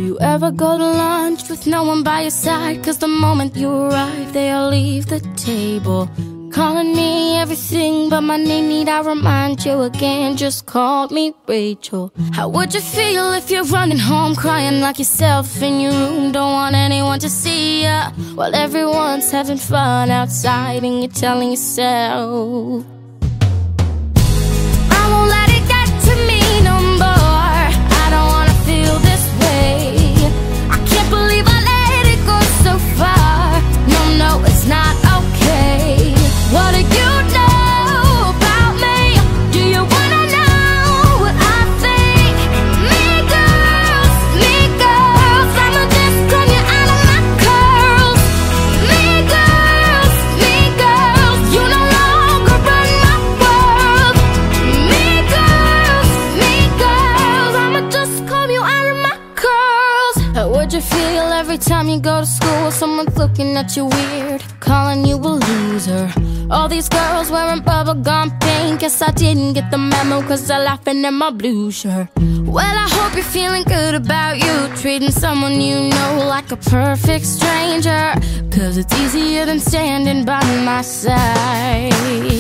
you ever go to lunch with no one by your side? Cause the moment you arrive, they'll leave the table, calling me everything but my name. Need I remind you again? Just call me Rachel. How would you feel if you're running home crying like yourself in your room? Don't want anyone to see ya while everyone's having fun outside and you're telling yourself, I won't let it get to me no more. I don't wanna feel this way. I can't believe I let it go so far. No, no, it's not okay. What do you know about me? Do you wanna know what I think? Me girls, I'ma just comb you out of my curls. Me girls, you no longer run my world. Me girls, I'ma just comb you out of my curls. How would you feel every time you go to school? Someone's looking at you weird, calling you a loser. All these girls wearing bubblegum pink. Guess I didn't get the memo cause they're laughing at my blue shirt. Well, I hope you're feeling good about you, treating someone you know like a perfect stranger. Cause it's easier than standing by my side.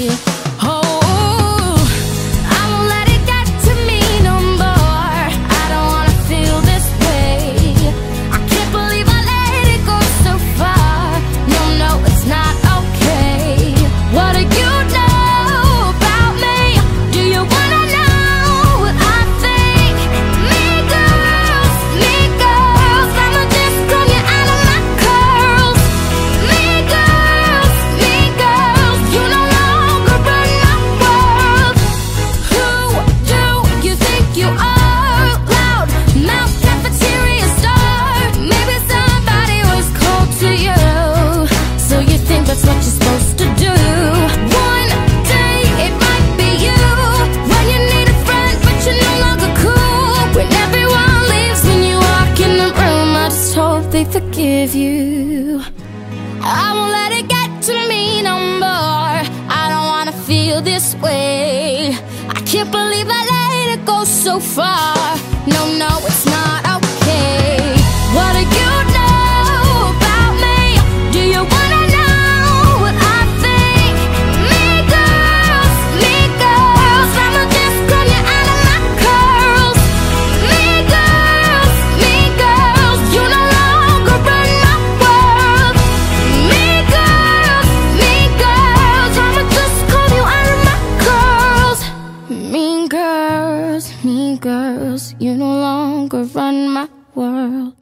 Oh, I won't let it get to me no more. I don't wanna feel this way. I can't believe I let it go so far. No, no, it's not okay. What do you know about me? Do you wanna know what I think? Me girls, I'ma just comb you out of my curls. Me girls, you no longer run my world. Who do you think you are? Loud mouth cafeteria star. Maybe somebody was cold to you, so you think that's what you're supposed to do. One day it might be you, when you need a friend but you're no longer cool. When everyone leaves, when you walk in the room, I just hope they forgive you. I won't let it get to me no more. I don't wanna feel this way. I can't believe I let it go so far. No, no, it's not okay. What do you know about me? Do you wanna know what I think? Me girls, I'ma just comb you out of my curls. Me girls, you no longer run my world. Me girls, I'ma just comb you out of my curls. Mean girls, you no longer run my world.